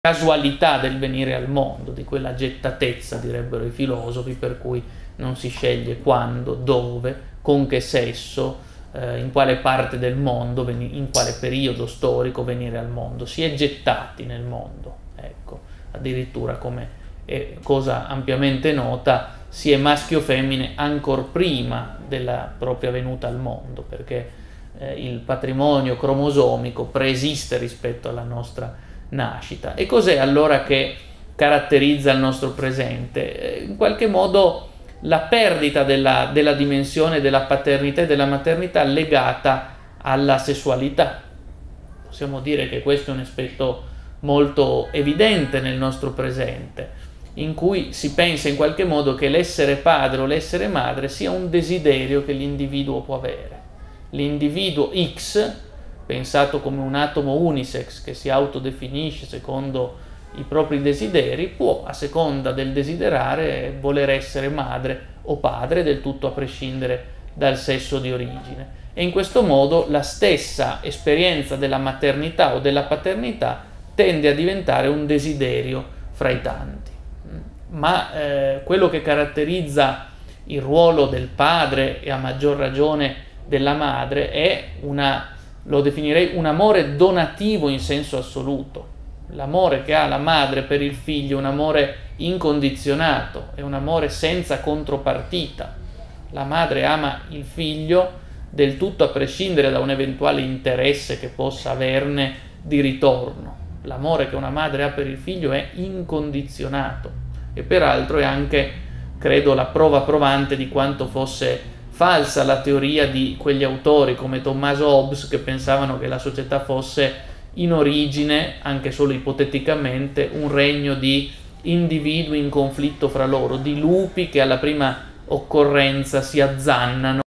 casualità del venire al mondo, di quella gettatezza, direbbero i filosofi, per cui non si sceglie quando, dove, con che sesso, in quale parte del mondo, in quale periodo storico venire al mondo. Si è gettati nel mondo, ecco, addirittura, come è cosa ampiamente nota, si è maschio o femmine ancor prima della propria venuta al mondo, perché il patrimonio cromosomico preesiste rispetto alla nostra nascita. E cos'è allora che caratterizza il nostro presente? In qualche modo la perdita della dimensione della paternità e della maternità legata alla sessualità. Possiamo dire che questo è un aspetto molto evidente nel nostro presente, in cui si pensa in qualche modo che l'essere padre o l'essere madre sia un desiderio che l'individuo può avere. L'individuo X, pensato come un atomo unisex che si autodefinisce secondo i propri desideri, può, a seconda del desiderare, voler essere madre o padre, del tutto a prescindere dal sesso di origine. E in questo modo la stessa esperienza della maternità o della paternità tende a diventare un desiderio fra i tanti. Ma quello che caratterizza il ruolo del padre, e a maggior ragione della madre, è lo definirei un amore donativo in senso assoluto. L'amore che ha la madre per il figlio è un amore incondizionato, è un amore senza contropartita. La madre ama il figlio del tutto a prescindere da un eventuale interesse che possa averne di ritorno. L'amore che una madre ha per il figlio è incondizionato, e peraltro è anche, credo, la prova provante di quanto fosse falsa la teoria di quegli autori come Tommaso Hobbes, che pensavano che la società fosse in origine, anche solo ipoteticamente, un regno di individui in conflitto fra loro, di lupi che alla prima occorrenza si azzannano